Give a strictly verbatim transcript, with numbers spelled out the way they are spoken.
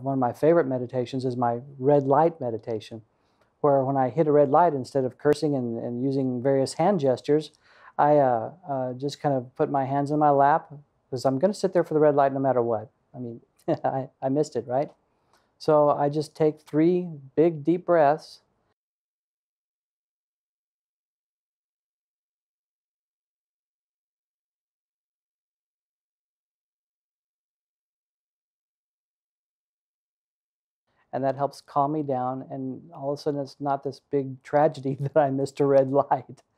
one of my favorite meditations is my red light meditation, where when I hit a red light, instead of cursing and, and using various hand gestures, I uh, uh, just kind of put my hands in my lap, because I'm going to sit there for the red light no matter what. I mean, I, I missed it, right? So I just take three big, deep breaths. And that helps calm me down. And all of a sudden, it's not this big tragedy that I missed a red light.